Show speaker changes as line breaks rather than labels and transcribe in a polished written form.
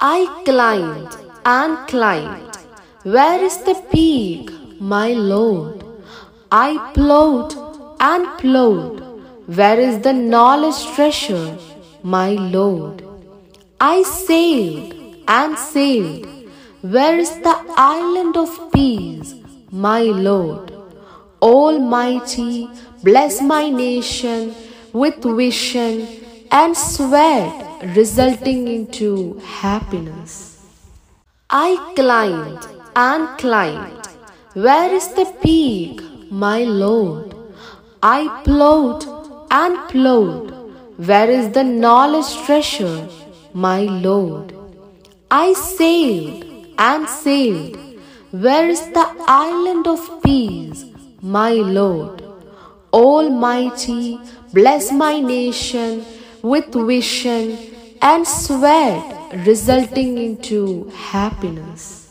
I climbed and climbed. Where is the peak, my Lord? I plowed and plowed. Where is the knowledge treasure, my Lord? I sailed and sailed. Where is the island of peace, my Lord? Almighty, bless my nation with vision and sweat resulting into happiness. I climbed and climbed. Where is the peak, my Lord? I plowed and plowed. Where is the knowledge treasure, my Lord? I sailed and sailed. Where is the island of peace, my Lord? Almighty, bless my nation with vision and sweat resulting into happiness.